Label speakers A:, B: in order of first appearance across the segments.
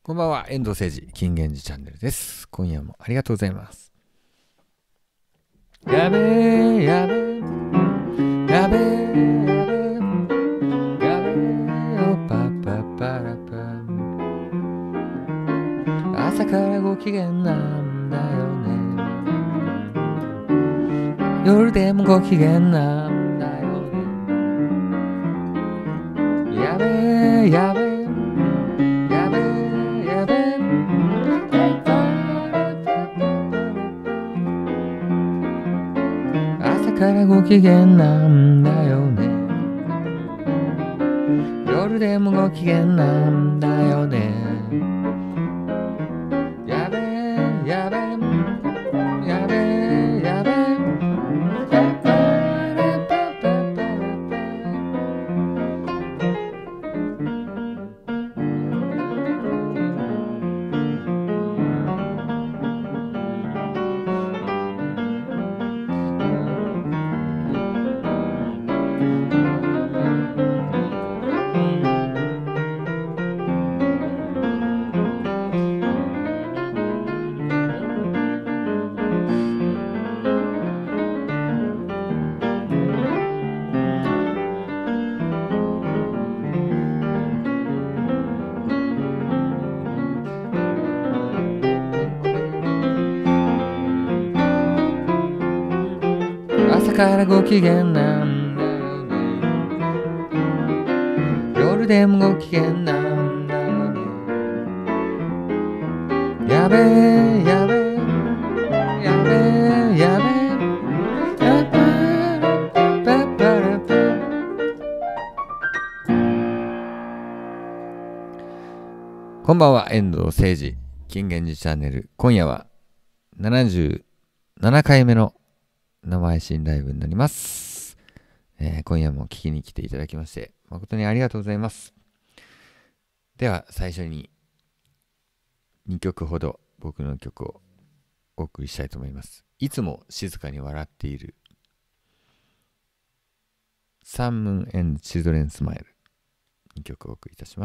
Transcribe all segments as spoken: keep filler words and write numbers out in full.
A: こんばんは、遠藤誠二、金言寺チャンネルです。今夜もありがとうございます。やべえ、やべえ、やべえ、やべえ、やべえよ、パパパラパ。朝からご機嫌なんだよね。夜でもご機嫌なんだよね。やべえ、やべえ、やべえ、やべえ。朝からご機嫌なんだよね。夜でもご機嫌なんだよね。やべえ、やべえ、やべえ、やべえ。朝からご機嫌なんだよね。夜でもご機嫌なんだよね。やべえ、やべえ、やべえ、やべえ。パパラパパラパ。こんばんは、遠藤誠二、金言寺チャンネル。今夜はななじゅうななかいめの生配信ライブになります。えー、今夜も聞きに来ていただきまして誠にありがとうございます。では最初ににきょくほど僕の曲をお送りしたいと思います。いつも静かに笑っているサンムーンエンドチルドレンスマイル、にきょくお送りいたします。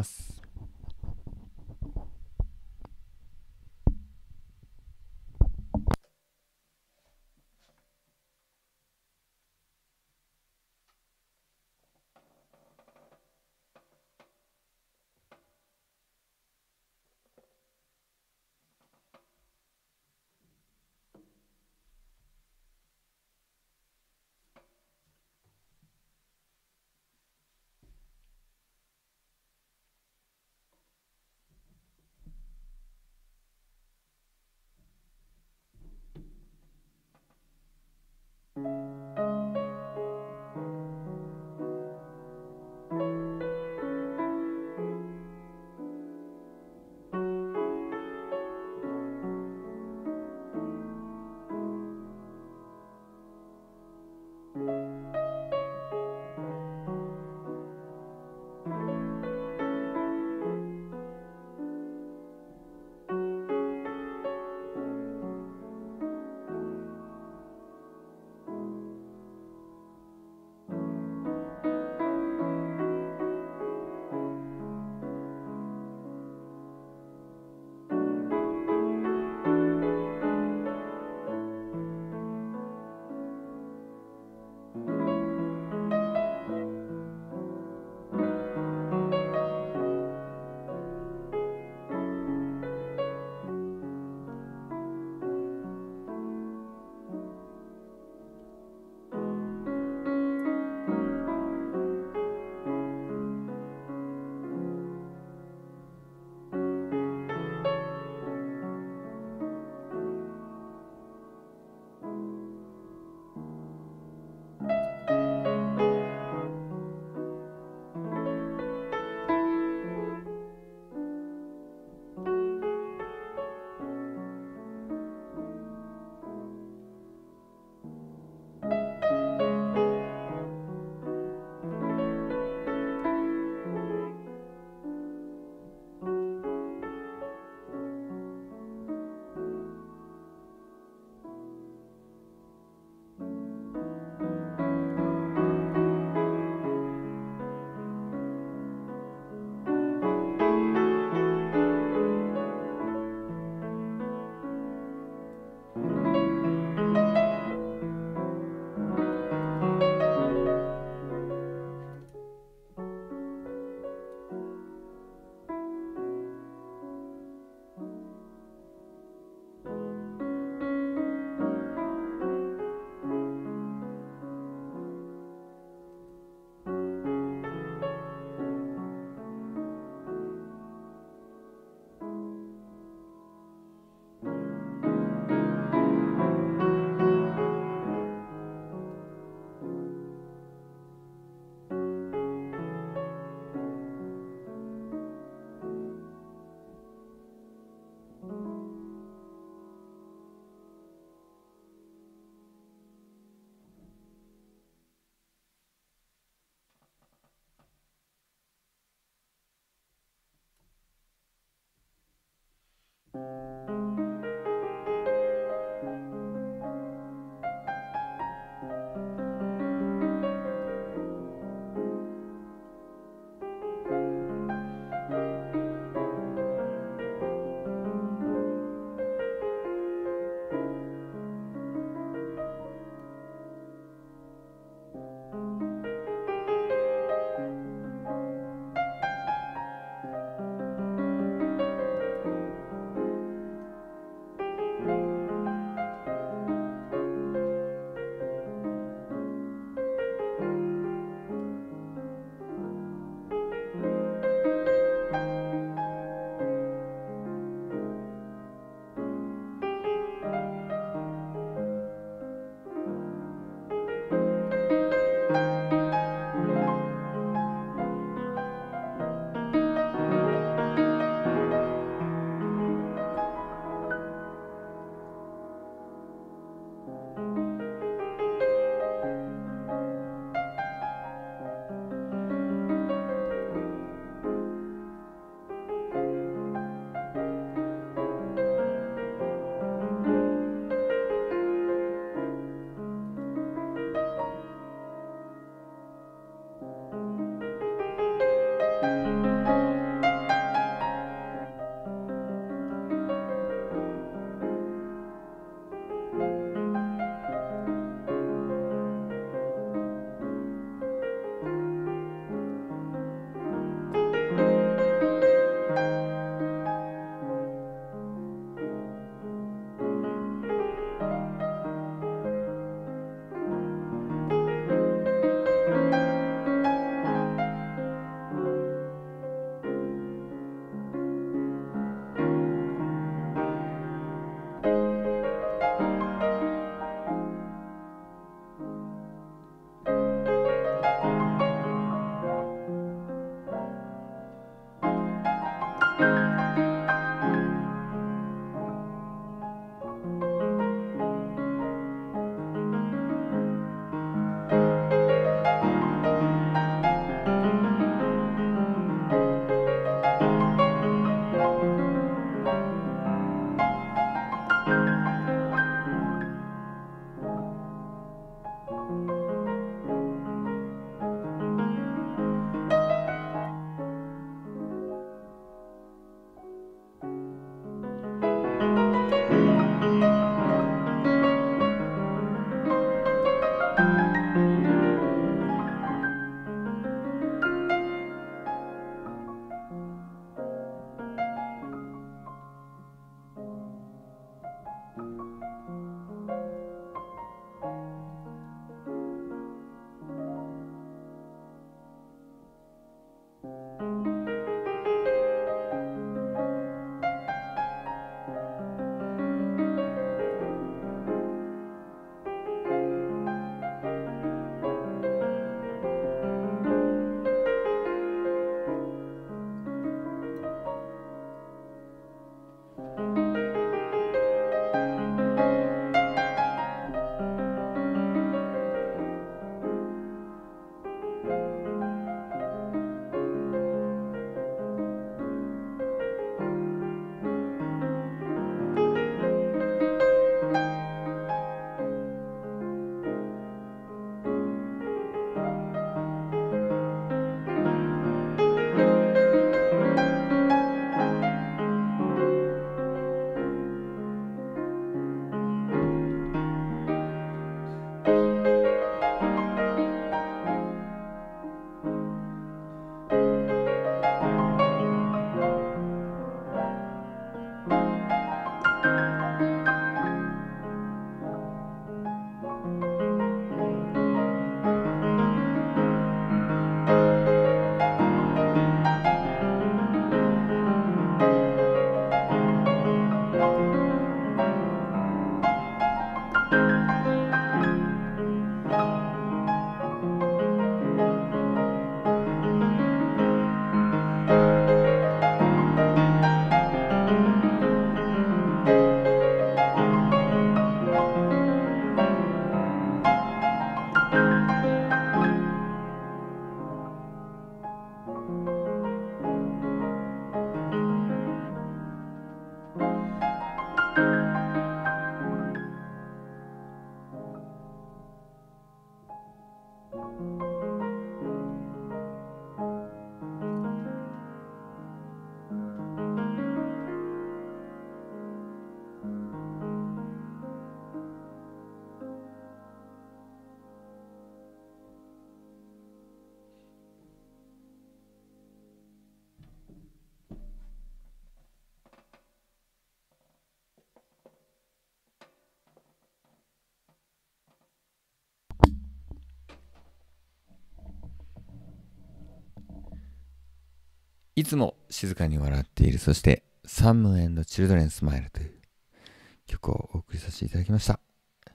A: いつも静かに笑っている、そしてサム&チルドレンスマイルという曲をお送りさせていただきました。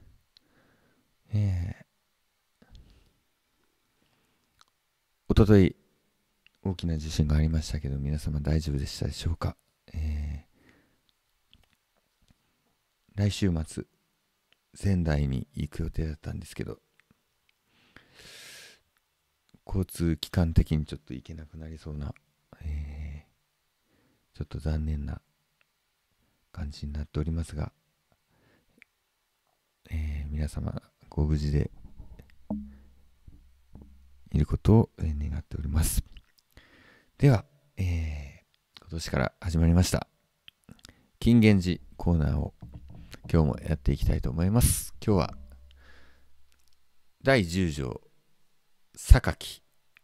A: えー、おととい大きな地震がありましたけど、皆様大丈夫でしたでしょうか。えー、来週末仙台に行く予定だったんですけど、交通機関的にちょっと行けなくなりそうな、えー、ちょっと残念な感じになっておりますが、えー、皆様ご無事でいることを願っております。では、えー、今年から始まりました金言寺コーナーを今日もやっていきたいと思います。今日はだいじゅう条榊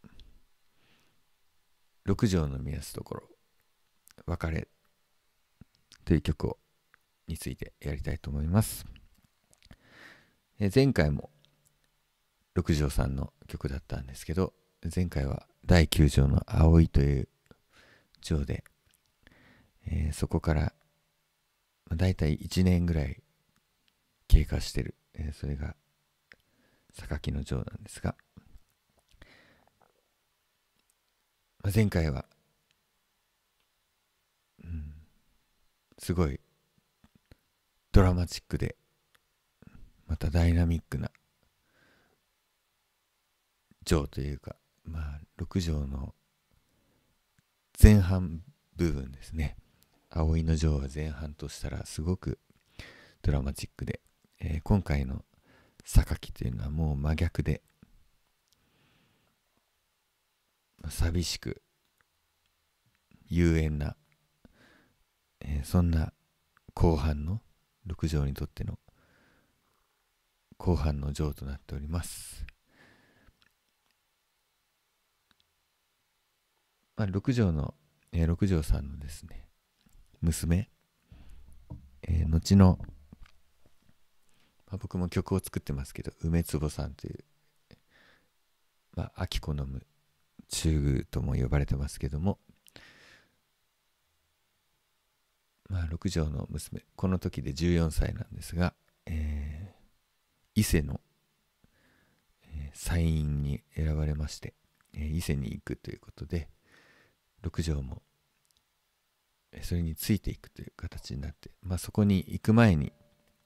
A: ろく条の目安ところ別れという曲をについてやりたいと思います。え前回もろく条さんの曲だったんですけど、前回はだいきゅう条の葵という条で、えー、そこからだいたいいちねんぐらい経過してる、えー、それが榊の条なんですが、前回は、うん、すごいドラマチックでまたダイナミックな条というか、まあろく条の前半部分ですね。葵の条は前半としたらすごくドラマチックで、えー、今回の榊というのはもう真逆で、寂しく幽怨な、えー、そんな後半のろく条にとっての後半の条となっております。まあ、ろく条の、えー、ろく条さんのですね娘、えー、後の、まあ、僕も曲を作ってますけど梅坪さんという、まあ、秋子のむ中宮とも呼ばれてますけども、まあ、ろく条の娘この時でじゅうよんさいなんですが、えー、伊勢の、えー、祭院に選ばれまして、えー、伊勢に行くということでろく条もそれについていくという形になって、まあ、そこに行く前に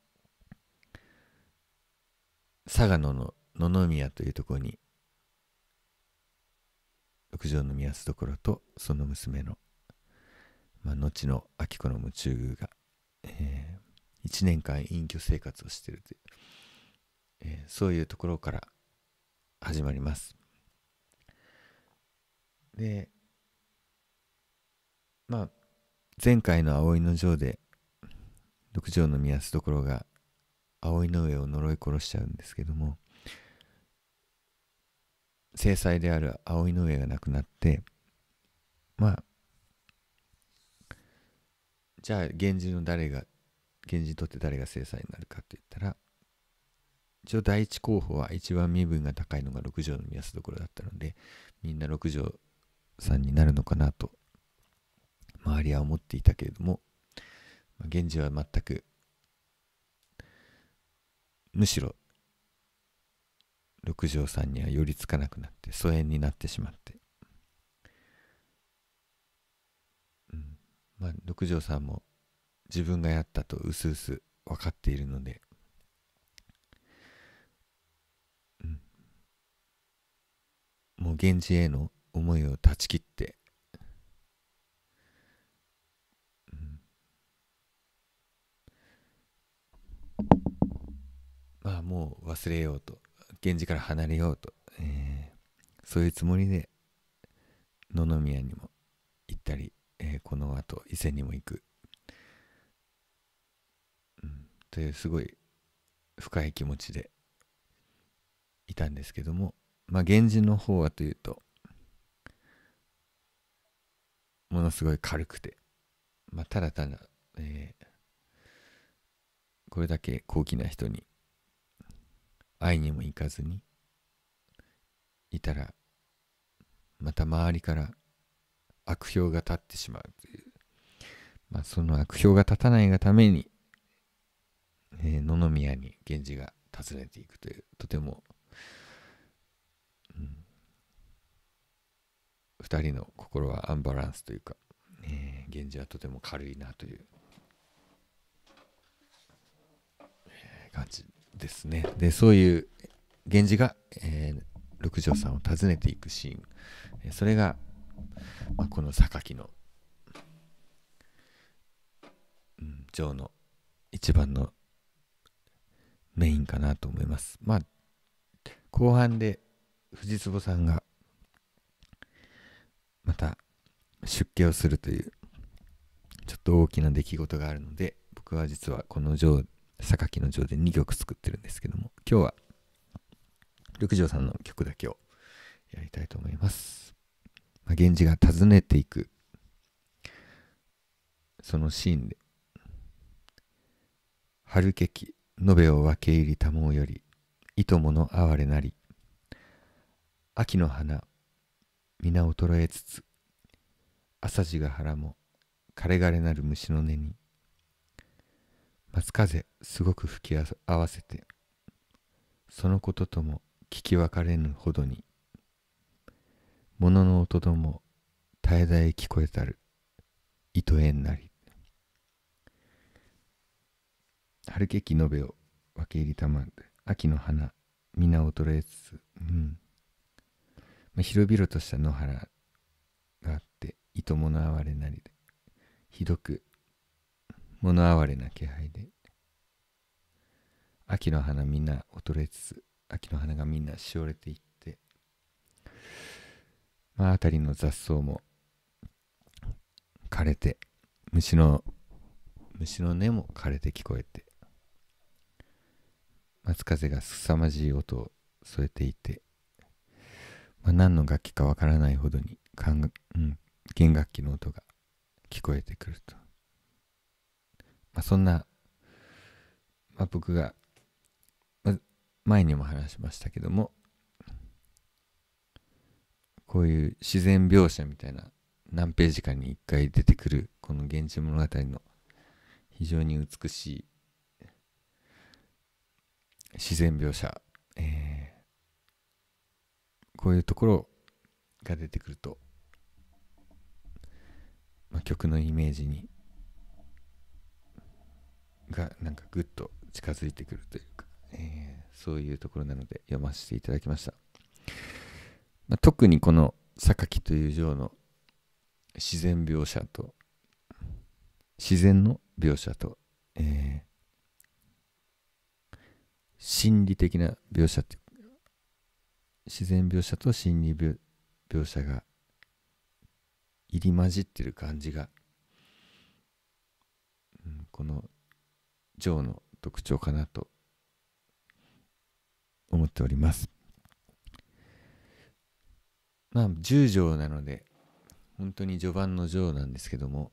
A: 佐賀野の野々宮というところにろく条の宮安所とその娘の、まあ、後の秋子の夢中宮が、えー、いちねんかん隠居生活をしているという、えー、そういうところから始まります。で、まあ前回の葵の城でろく条の宮安所が葵の上を呪い殺しちゃうんですけども、正妻である葵の上が亡くなって、まあじゃあ源氏の誰が源氏にとって誰が正妻になるかといったら、一応第一候補は一番身分が高いのがろく条の宮安所だったので、みんなろく条さんになるのかなと周りは思っていたけれども、まあ、源氏は全くむしろ六条さんには寄りつかなくなって疎遠になってしまって、うん、まあ六条さんも自分がやったとうすうす分かっているので、うん、もう源氏への思いを断ち切って、うん、まあもう忘れようと、源氏から離れようと、えー、そういうつもりで野々宮にも行ったり、えー、この後伊勢にも行く、うん、というすごい深い気持ちでいたんですけども、まあ源氏の方はというとものすごい軽くて、まあ、ただただ、えー、これだけ高貴な人に会いにも行かずにいたら、また周りから悪評が立ってしまうという、まあ、その悪評が立たないがために、えー、野々宮に源氏が訪ねていくという、とても、うん、二人の心はアンバランスというか、えー、源氏はとても軽いなという、えー、感じですね。で、そういう源氏が、えー、六条さんを訪ねていくシーン、えー、それが、まあ、この榊の、うん、城の一番のメインかなと思います。まあ後半で藤壺さんがまた出家をするというちょっと大きな出来事があるので、僕は実はこの城、榊の城でにきょく作ってるんですけども、今日は六条さんの曲だけをやりたいと思います。まあ、源氏が訪ねていくそのシーンで、春けき延べを分け入りたもうよりいともの哀れなり、秋の花皆衰えつつ、朝地が腹も枯れ枯れなる虫の根に、松風すごく吹き合わせて、そのこととも聞き分かれぬほどに、物の音ども絶え絶え聞こえたる、糸縁なり。春けき延べを分け入りたまんで、秋の花皆衰えつつ、うん、まあ、広々とした野原があって、いともの哀れなりで、ひどく物哀れな気配で、秋の花みんな衰えつつ、秋の花がみんなしおれていって、まあ辺りの雑草も枯れて、虫の虫の音も枯れて聞こえて、松風が凄まじい音を添えていて、まあ、何の楽器かわからないほどにかん、うん、弦楽器の音が聞こえてくると、まあ、そんな、まあ、僕が、まあ、前にも話しましたけども、こういう自然描写みたいな何ページかにいっかい出てくるこの源氏物語の非常に美しい自然描写、えー、こういうところが出てくると、まあ、曲のイメージにがなんかぐっと近づいてくるというか、えー、そういうところなので読ませていただきました。まあ、特にこの榊という城の自然描写と自然の描写と、えー、心理的な描写という自然描写と心理 描, 描写が入り混じってる感じが、うん、この城の特徴かなと思っております。まあじゅう城なので本当に序盤の城なんですけども、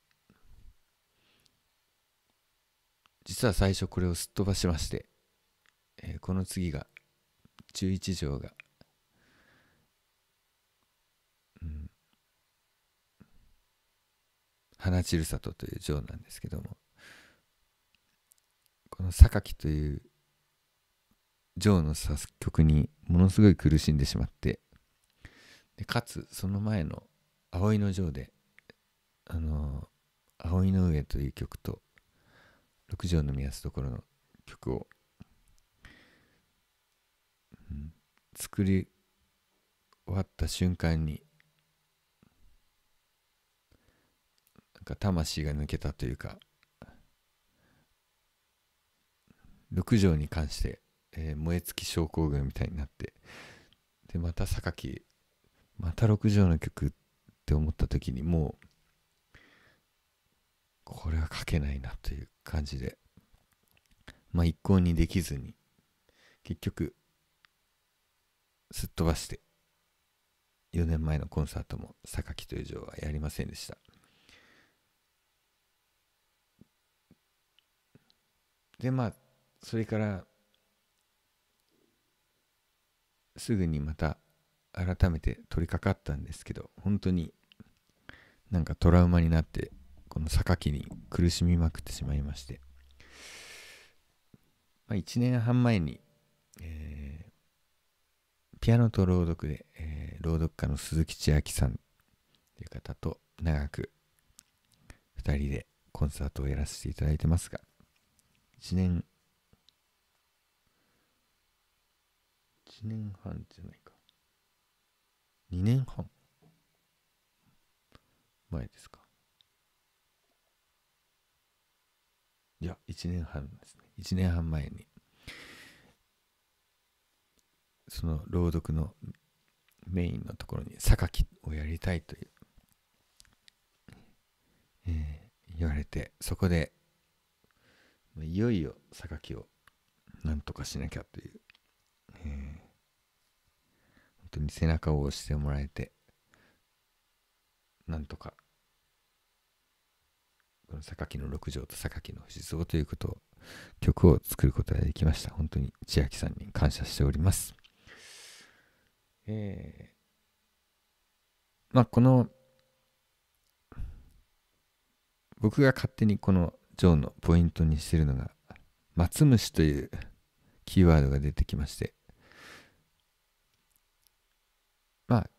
A: 実は最初これをすっ飛ばしまして、えー、この次がじゅういち城が、うん、花散里という城なんですけども、この榊という城の作曲にものすごい苦しんでしまって、でかつその前の葵の城で、あのー、葵の上という曲と六条の宮津ところの曲を、うん、作り終わった瞬間になんか魂が抜けたというか、六条に関して、えー、燃え尽き症候群みたいになって、でまた榊また六条の曲って思った時に、もうこれは書けないなという感じで、まあ一向にできずに結局すっ飛ばして、よねんまえのコンサートも榊という城はやりませんでした。でまあそれからすぐにまた改めて取り掛かったんですけど、本当になんかトラウマになってこの榊に苦しみまくってしまいまして、まあ、いちねんはん前に、えーピアノと朗読で、えー朗読家の鈴木千秋さんという方と長くふたりでコンサートをやらせていただいてますが、いちねんいちねんはんじゃないか、にねんはん前ですか。いやいちねんはんですね。いちねんはん前にその朗読のメインのところに榊をやりたいという、えー言われて、そこでいよいよ榊をなんとかしなきゃという、えー本当に背中を押してもらえて、なんとかこの榊の六条と榊の静雄ということを曲を作ることができました。本当に千秋さんに感謝しております。えー、まあこの僕が勝手にこのジョーのポイントにしているのが松虫というキーワードが出てきまして、まあ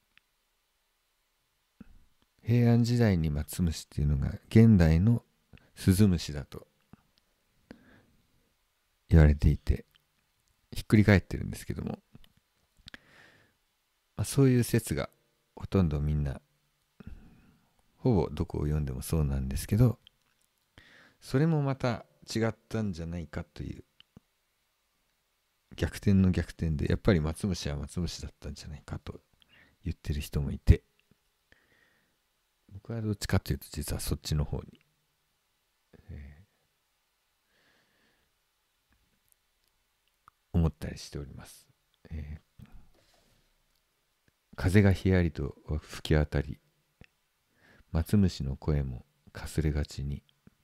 A: 平安時代に松虫っていうのが現代のスズムシだと言われていて、ひっくり返ってるんですけども、まあ、そういう説がほとんどみんなほぼどこを読んでもそうなんですけど、それもまた違ったんじゃないかという逆転の逆転で、やっぱり松虫は松虫だったんじゃないかと言ってる人もいて、僕はどっちかというと実はそっちの方に、えー思ったりしております。えー風がひやりと吹き当たり、松虫の声もかすれがちに、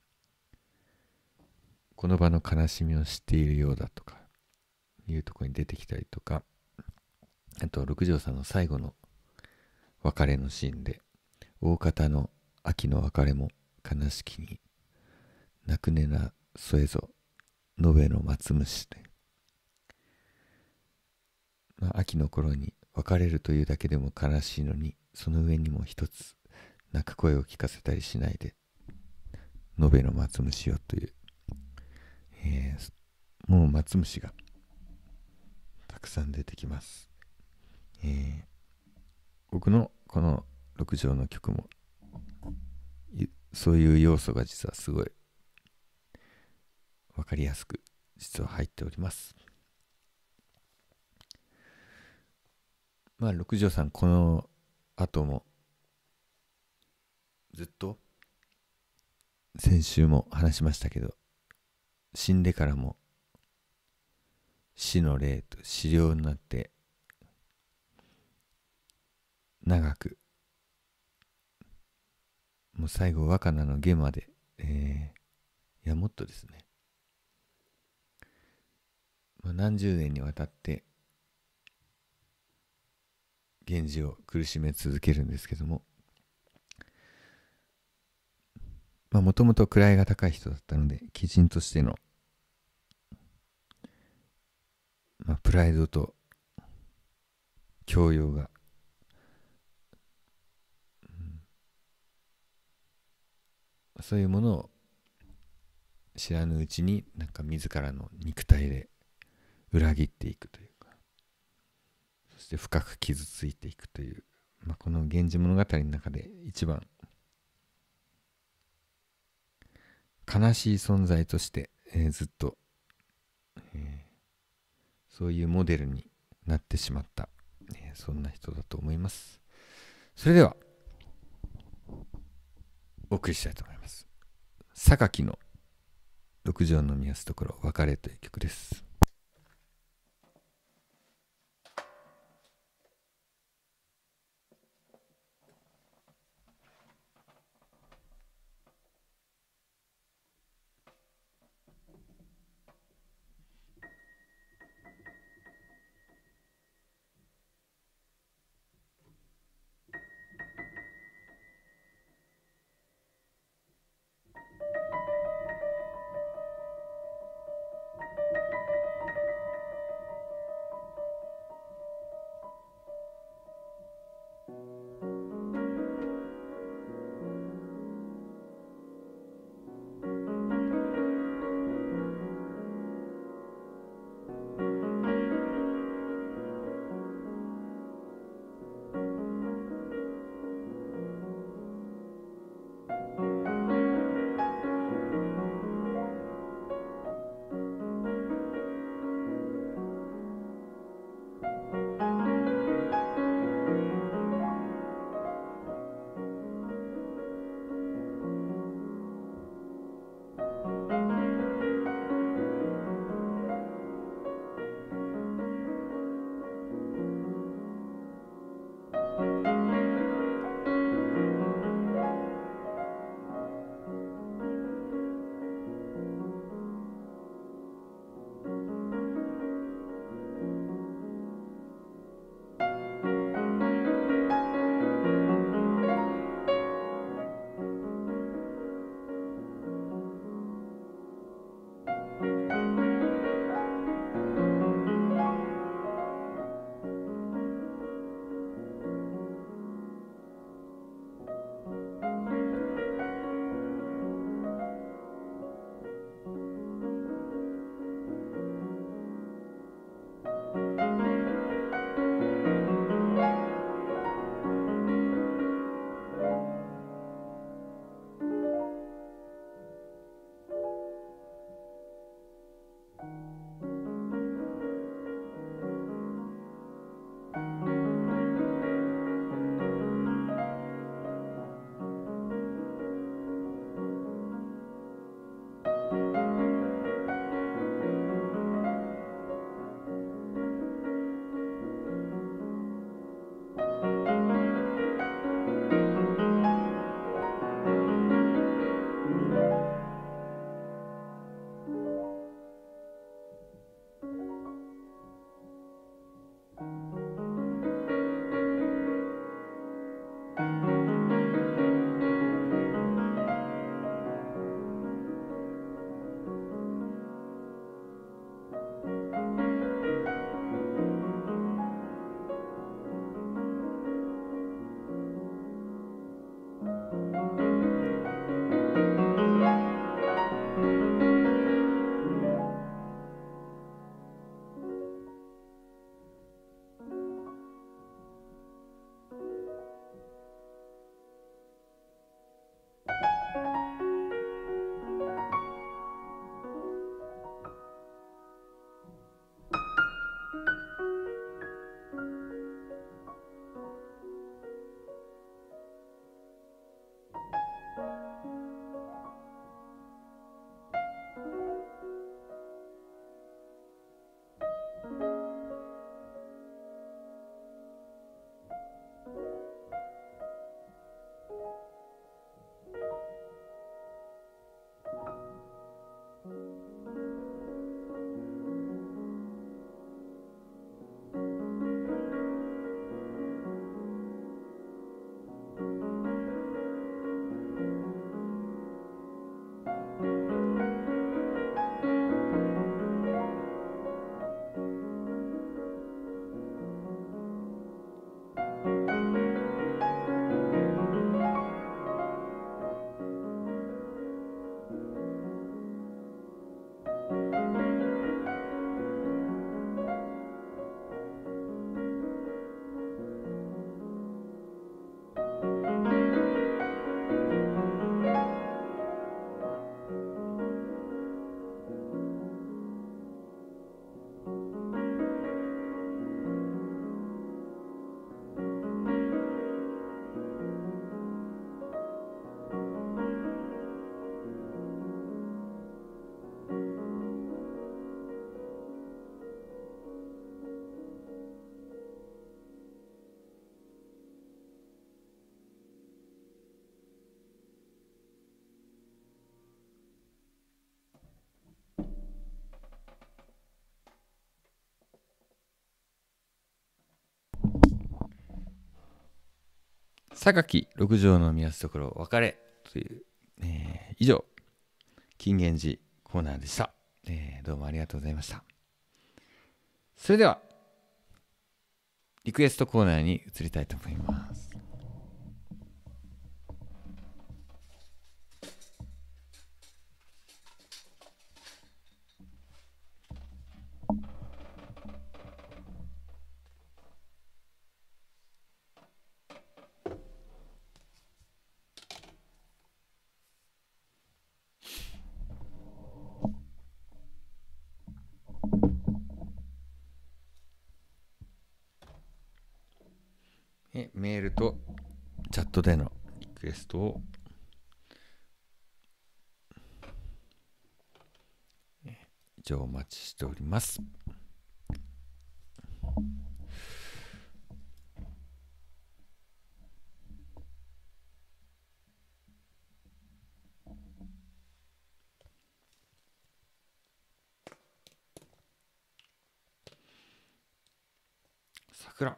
A: この場の悲しみを知っているようだとかいうところに出てきたりとか、あと六条さんの最後の別れのシーンで、大方の秋の別れも悲しきに泣くねな添えぞ延べの松虫で、まあ、秋の頃に別れるというだけでも悲しいのに、その上にも一つ泣く声を聞かせたりしないで延べの松虫よという、えー、もう松虫がたくさん出てきます。えー、僕のこの六条の曲もそういう要素が実はすごい分かりやすく実は入っております。まあ六条さんこの後もずっと先週も話しましたけど、死んでからも死の霊と死霊になって長く、もう最後若菜の下まで、えー、いやもっとですね、まあ、何十年にわたって源氏を苦しめ続けるんですけども、もともと位が高い人だったので、貴人としての、まあ、プライドと教養が、うん、そういうものを知らぬうちになんか自らの肉体で裏切っていくというか、そして深く傷ついていくという、まあ、この源氏物語の中で一番悲しい存在として、えー、ずっと、えー、そういうモデルになってしまった、えー、そんな人だと思います。それではお送りしたいと思います。榊の六条の宮すところ別れという曲です。 榊六条の宮ところ別れという、えー以上金言寺コーナーでした、えーどうもありがとうございました。それではリクエストコーナーに移りたいと思います。えメールとチャットでのリクエストを一応お待ちしております。桜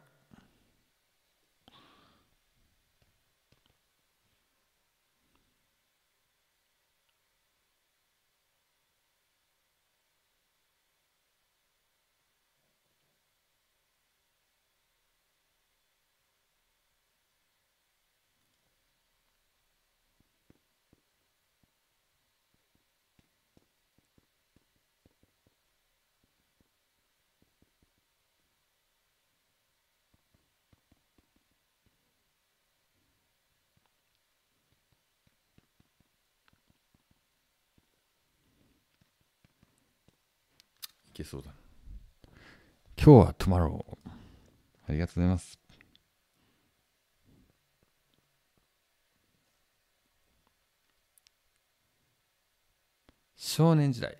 A: いけそうだ。今日はトゥマロー。ありがとうございます。少年時代。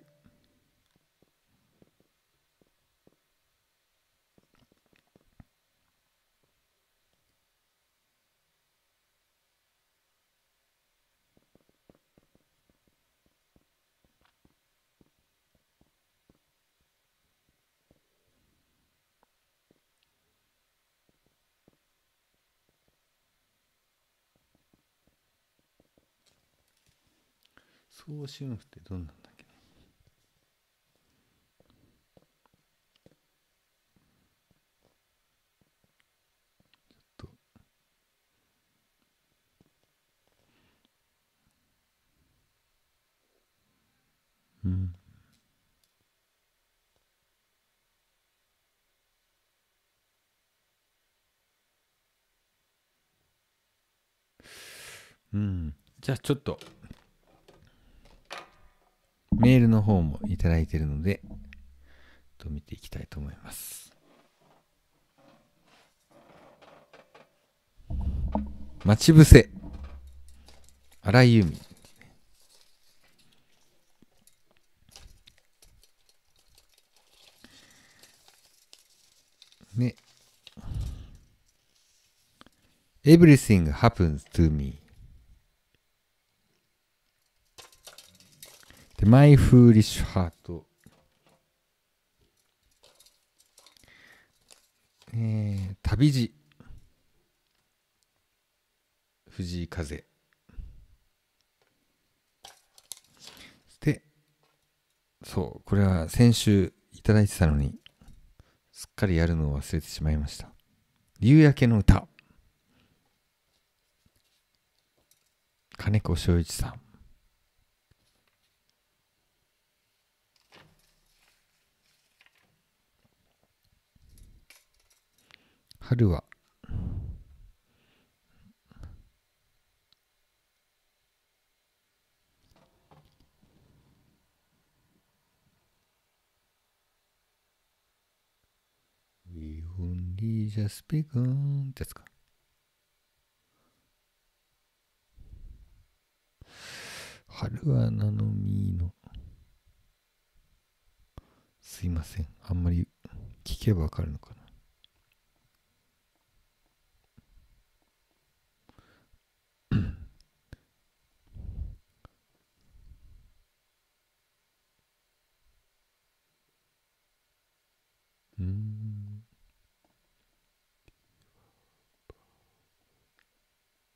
A: 総春譜ってどんなんだっけな。ちょっとうんうんじゃあちょっとメールの方もいただいているのでと見ていきたいと思います。待ち伏せ荒井由実ね。 Everything happens to me で My foolish heart、えー、旅路藤井風で、そうこれは先週いただいてたのにすっかりやるのを忘れてしまいました。夕焼けの歌、金子正一さん。春はWe only just begun ってやつか。春はなのみの、すいません、あんまり聞けばわかるのかな。うーん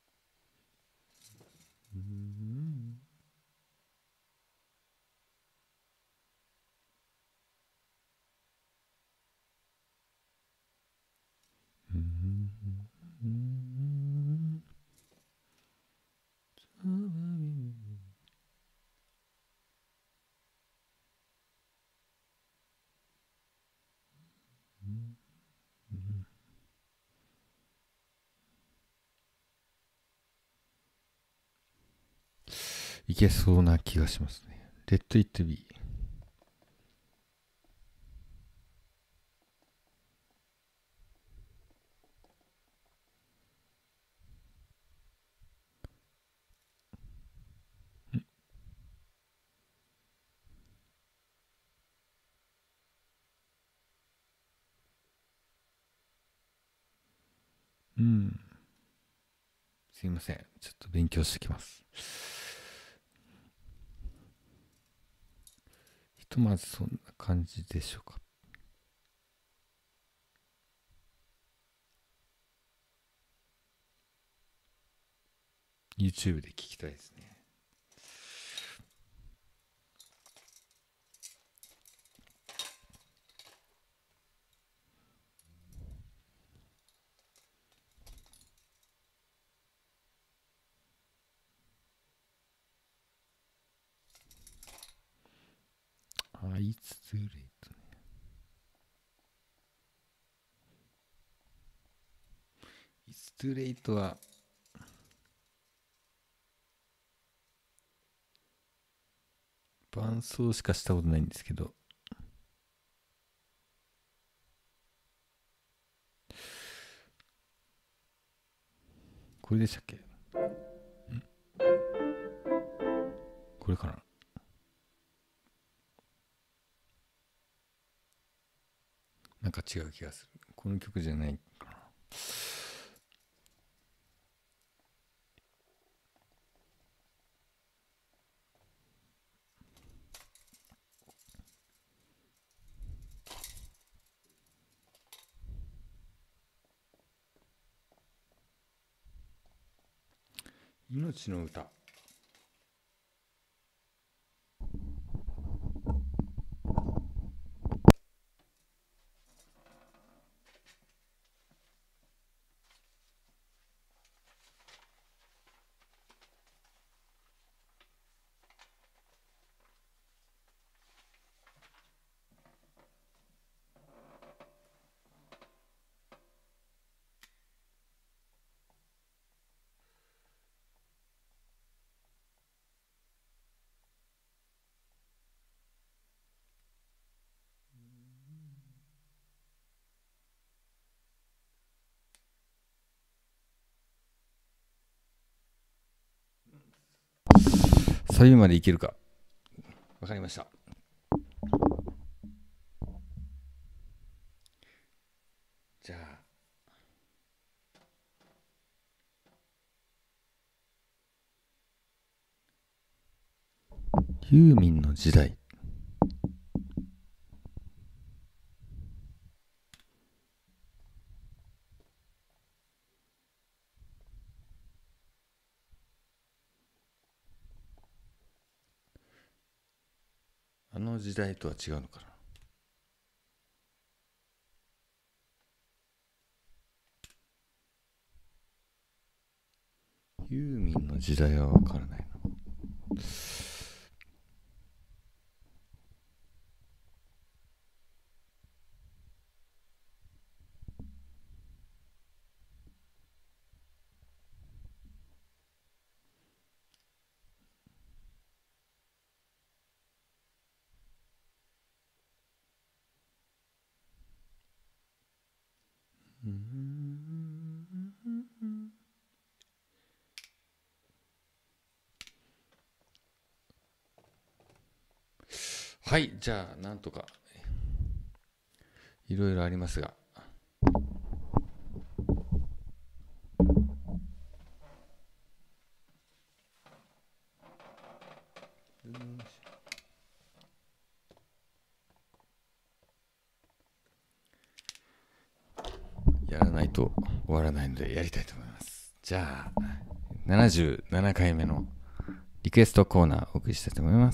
A: いけそうな気がしますね。レッド・イット・ビー。うん。すいません。ちょっと勉強してきます。ひとまずそんな感じでしょうか。YouTube で聞きたいですね。あ、いつつレイトね。いつつレイトは、伴奏しかしたことないんですけど、これでしたっけ？これかな？なんか違う気がする。この曲じゃないかな。命の歌。サビまでいけるか。わかりました。じゃあ、ユーミンの時代。あの時代とは違うのかな。ユーミンの時代はわからないな。うーん。はい、じゃあ、なんとか、いろいろありますが。やらないと終わらないので、やりたいと思います。じゃあ、ななじゅうななかいめのリクエストコーナーお送りしたいと思います。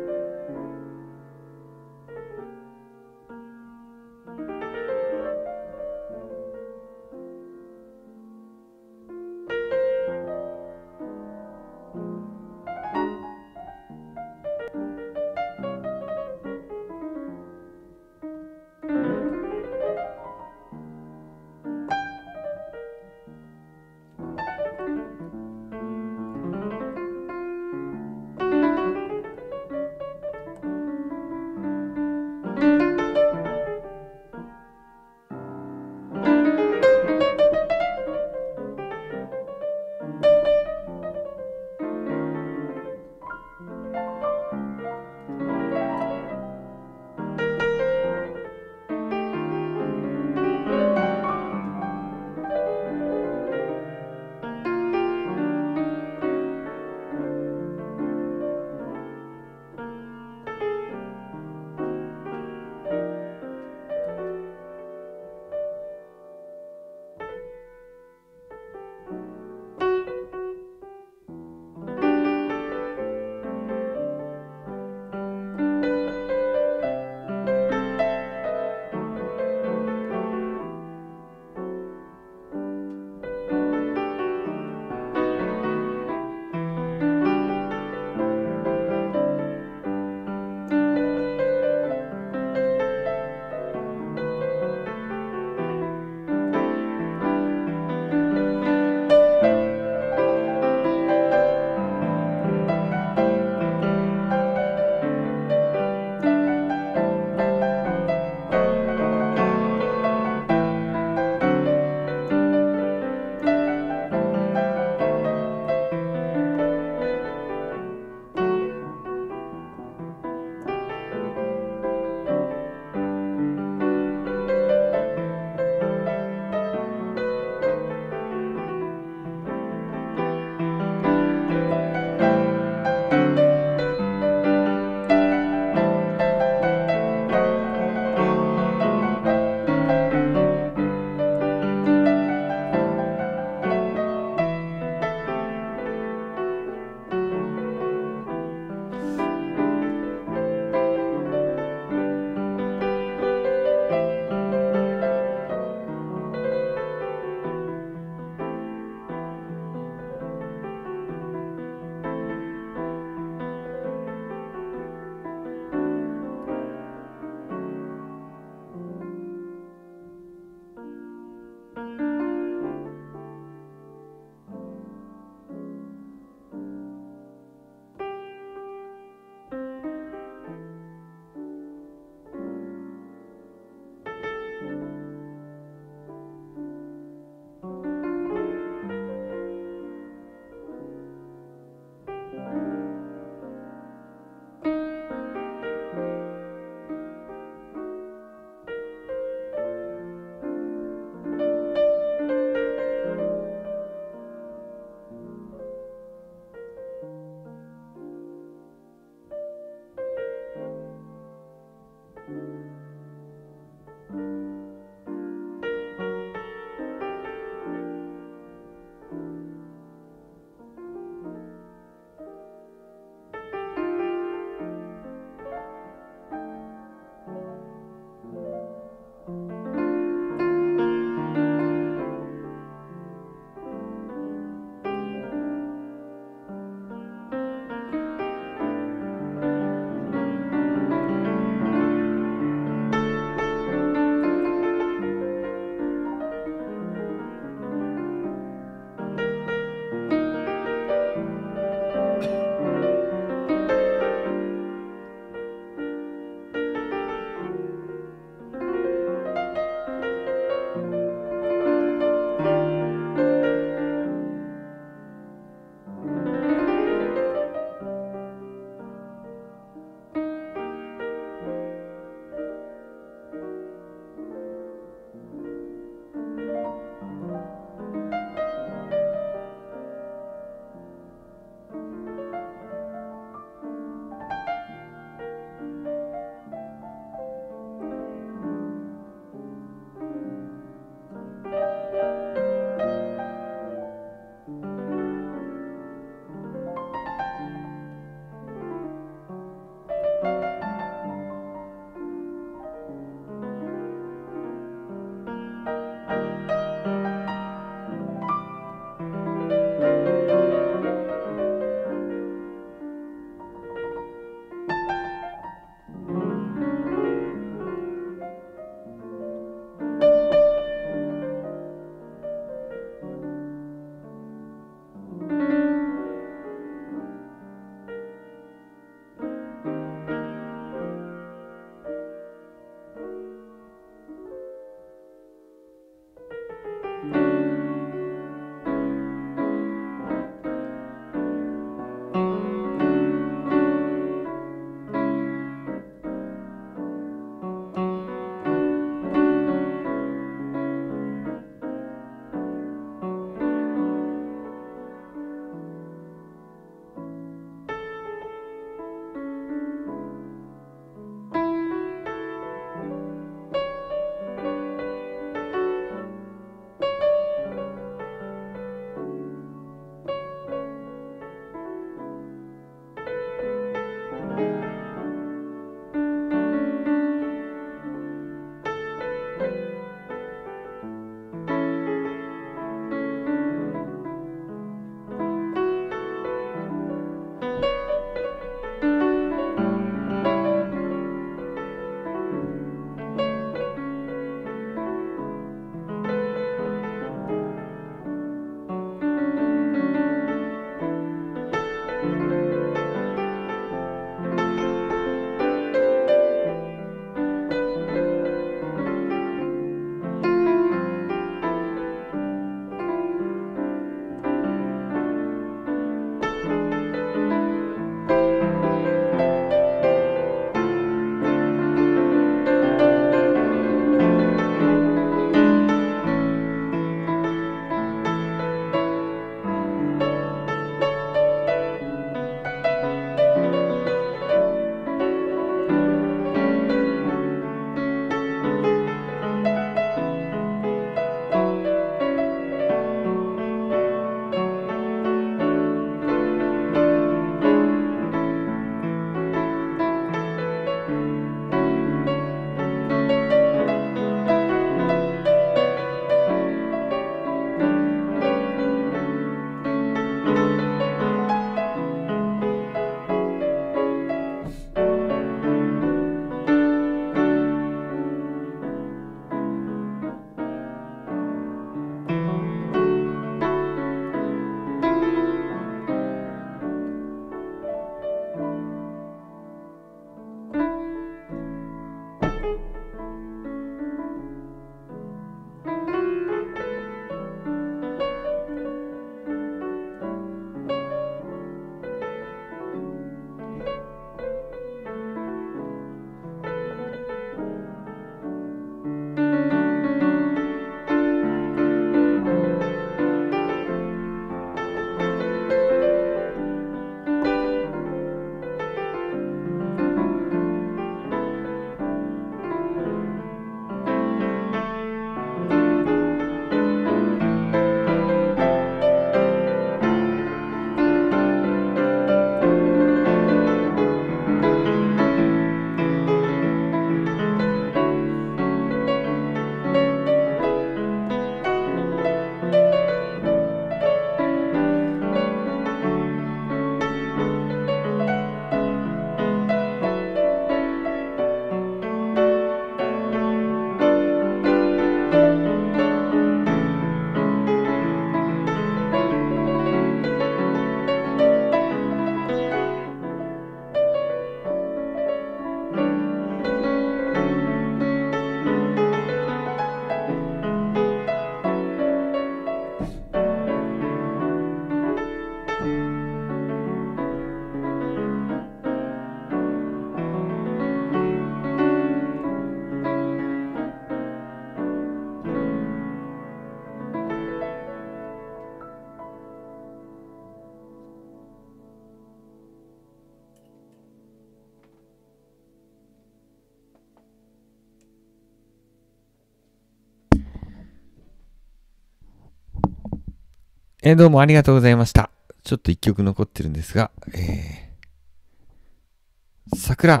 A: えー、どうもありがとうございました。ちょっと一曲残ってるんですが、えー、桜。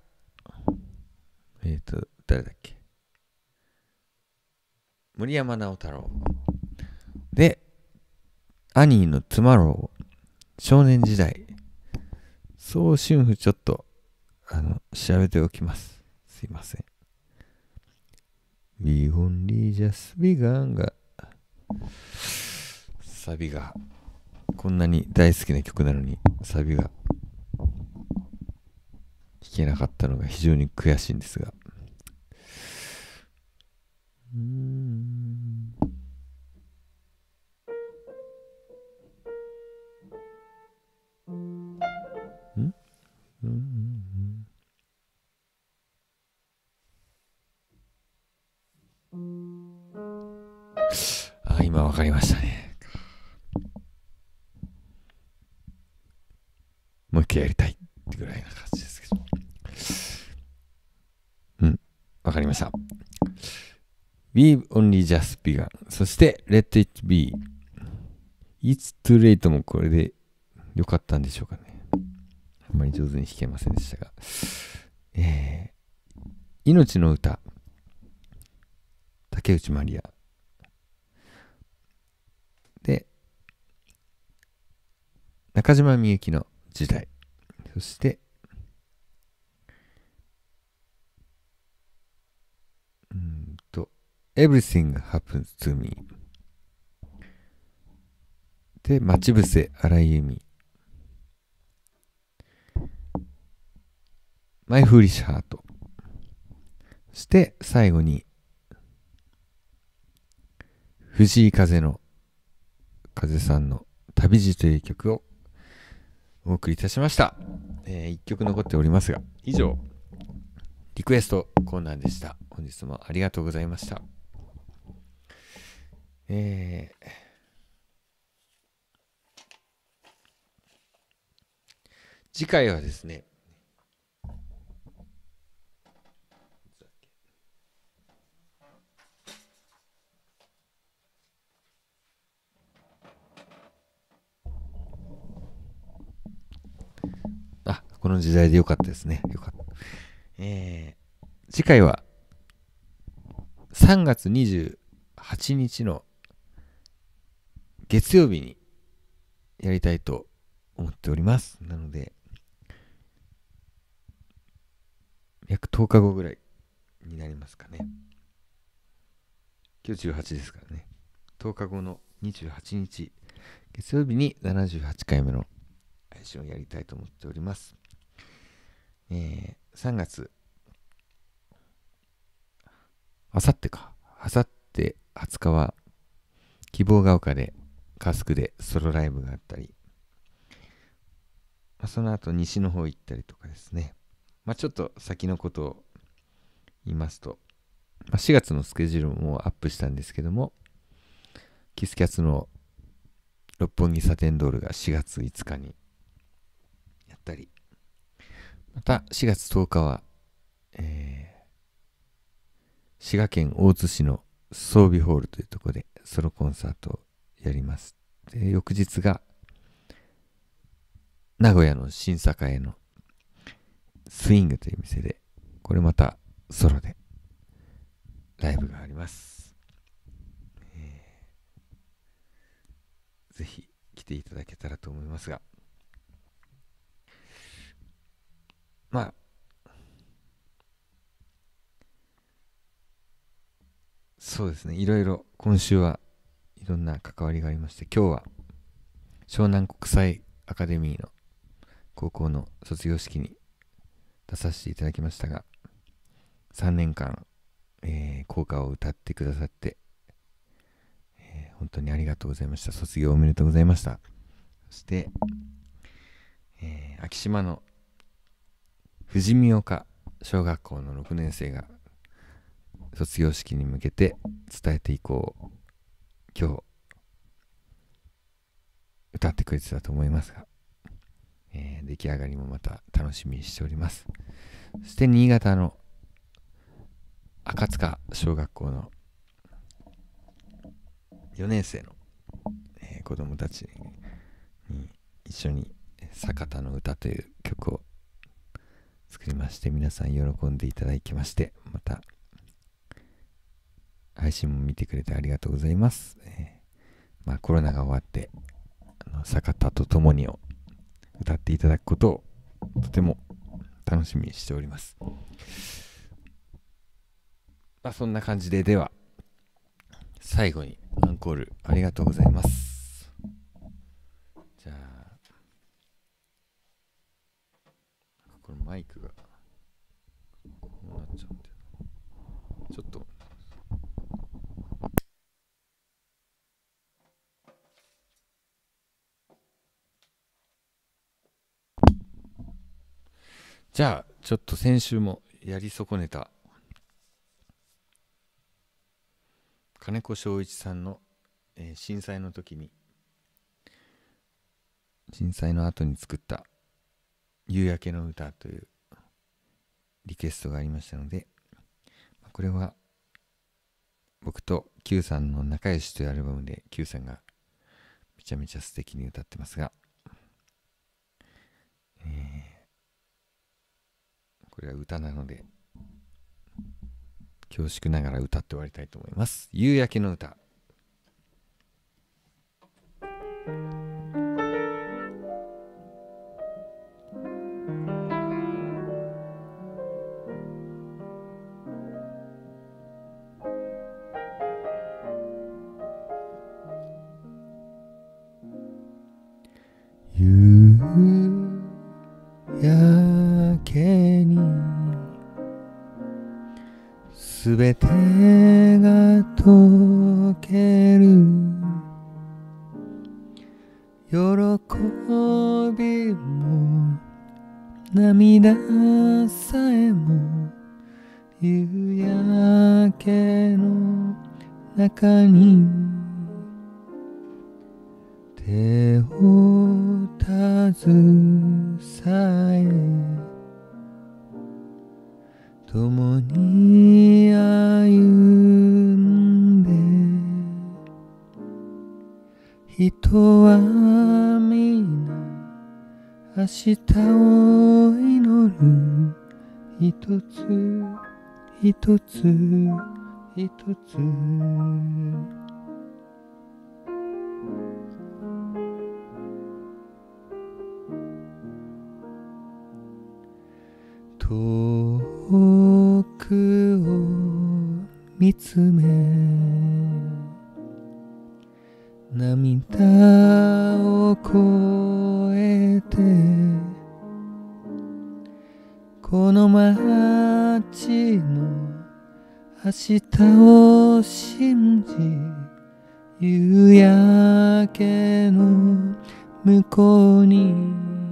A: えっ、ー、と、誰だっけ。森山直太朗。で、アニーのトゥマロー。少年時代。総春譜ちょっと、あの、調べておきます。すいません。We only just begun が、サビが、こんなに大好きな曲なのに、サビが弾けなかったのが非常に悔しいんですが。うーん。んうんうんうん、あ、今わかりましたね。もう一回やりたいってぐらいな感じですけど。うん、わかりました。We've only just begun。そして Let it be。It's too late もこれで良かったんでしょうかね。あんまり上手に弾けませんでしたが。えー、命の歌。竹内まりや。で、中島みゆきの時代。そして、うんと、Everything Happens to Me。で、待ち伏せ、荒井由実。 マイフーリッシュハート。そして最後に藤井風の風さんの旅路という曲をお送りいたしました。えー、いっきょく残っておりますが、以上リクエストコーナーでした。本日もありがとうございました。えー、次回はですね、あ、この時代でよかったですね。よかった。えー、次回はさんがつにじゅうはちにちの月曜日にやりたいと思っております。なので、約とおかごぐらいになりますかね。今日じゅうはちですからね。とおかごのにじゅうはちにち、月曜日にななじゅうはちかいめの配信をやりたいと思っております。えー、さんがつ、あさってか。あさってはつかは、希望が丘で、カスクでソロライブがあったり、まあ、その後西の方行ったりとかですね。まあ、ちょっと先のことを言いますと、まあ、しがつのスケジュールももうアップしたんですけども、キスキャツの六本木サテンドールがしがついつかにやったり、またしがつとおかは、えー、滋賀県大津市の装備ホールというところでソロコンサートをやります。で、翌日が名古屋の新栄のスイングという店で、これまたソロでライブがあります。えー、ぜひ来ていただけたらと思いますが、まあ、そうですね、いろいろ今週はいろんな関わりがありまして、今日は湘南国際アカデミーの高校の卒業式に出させていただきましたが、さんねんかん、えー、校歌を歌ってくださって、えー、本当にありがとうございました。卒業おめでとうございました。そして、えー、昭島の富士見岡小学校のろくねんせいが卒業式に向けて伝えていこう、今日歌ってくれてたと思いますが、えー、出来上がりもまた楽しみにしております。そして新潟の赤塚小学校のよねんせいの、えー、子供たちに一緒に酒田の歌という曲を作りまして、皆さん喜んでいただきまして、また配信も見てくれてありがとうございます。えー、まあコロナが終わってあの酒田と共にを歌っていただくことをとても楽しみにしております。まあそんな感じで、では最後にアンコールありがとうございます。じゃあこのマイクがこうなっちゃうんで、ちょっとじゃあちょっと先週もやり損ねた金子正一さんの、えー、震災の時に震災の後に作った夕焼けの歌というリクエストがありましたので、これは僕と Q さんの仲良しというアルバムで Q さんがめちゃめちゃ素敵に歌ってますが、えー、これは歌なので恐縮ながら歌って終わりたいと思います。夕焼けの歌。夕焼けにすべてが溶ける喜びも涙さえも夕焼けの中に手を携え共に歩んで人は皆明日を祈る一つ一つ一つ遠くを見つめ涙を越えてこの街の明日を信じ夕焼けの向こうに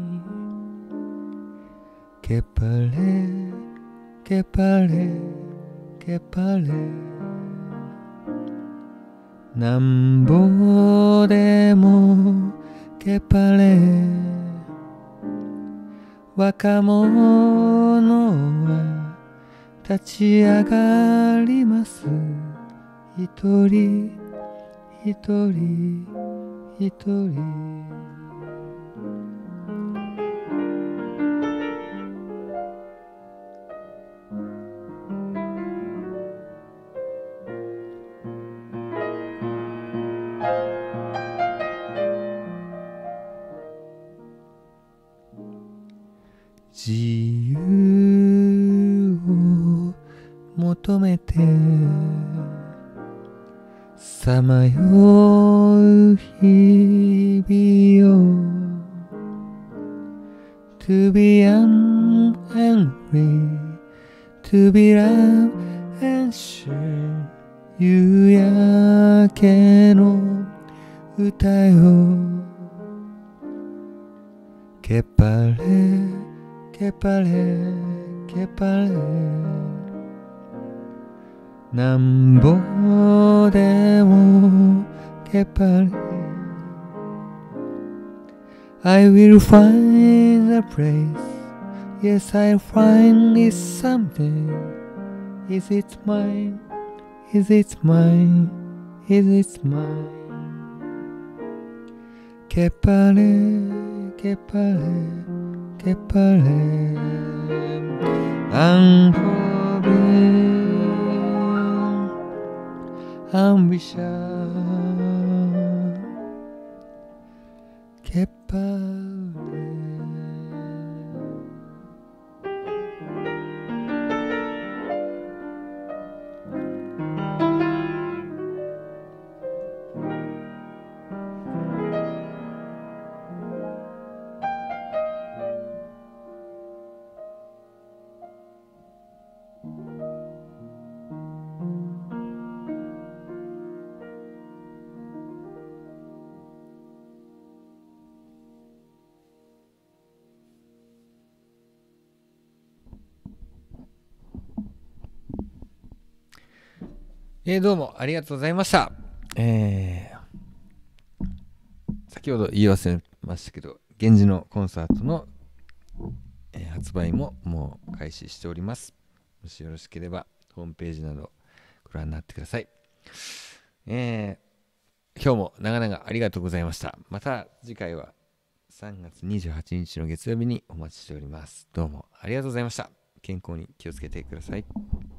A: けぱれけぱれけぱれなんぼでもけぱれ若者は立ち上がります一人一人一人自由を求めてさまよう日々を To be young and free To be loved and sure 夕焼けの歌よけぱれけぱれけぱれなんぼでもけぱれ I will find a place Yes I'll find it someday Is it mine? Is it mine? Is it mine? けぱれけぱれけぱれ Unforbidden ambition けぱれえー、どうもありがとうございました。えー、先ほど言い忘れましたけど、源氏のコンサートの、えー、発売ももう開始しております。もしよろしければホームページなどご覧になってください。えー、今日も長々ありがとうございました。また次回はさんがつにじゅうはちにちの月曜日にお待ちしております。どうもありがとうございました。健康に気をつけてください。